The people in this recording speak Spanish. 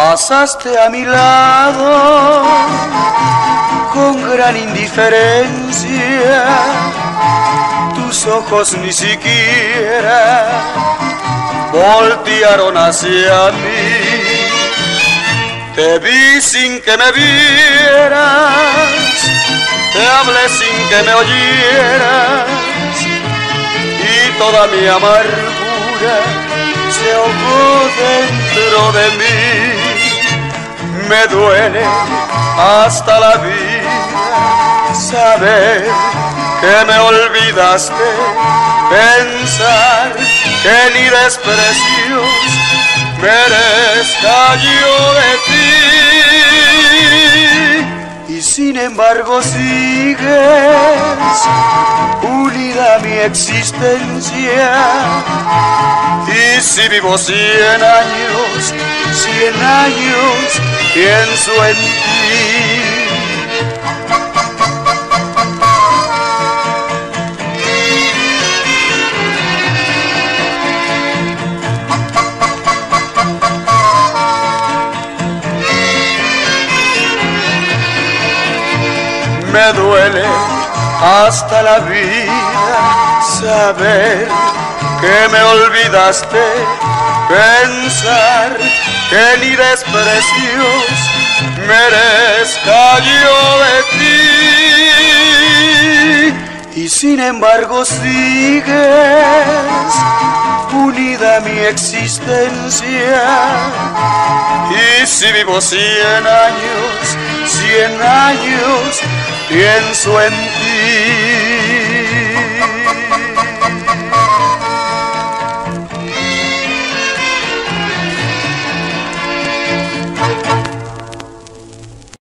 Pasaste a mi lado con gran indiferencia, tus ojos ni siquiera voltearon hacia mí. Te vi sin que me vieras, te hablé sin que me oyeras, y toda mi amargura se ahogó dentro de mí. Me duele hasta la vida saber que me olvidaste, pensar que ni desprecios merezca yo de ti. Y sin embargo sigues unida a mi existencia. Y si vivo 100 años, pienso en ti. Me duele hasta la vida saber que me olvidaste, pensar que ni desprecios merezca yo de ti. Y sin embargo sigues unida a mi existencia. Y si vivo 100 años, pienso en ti.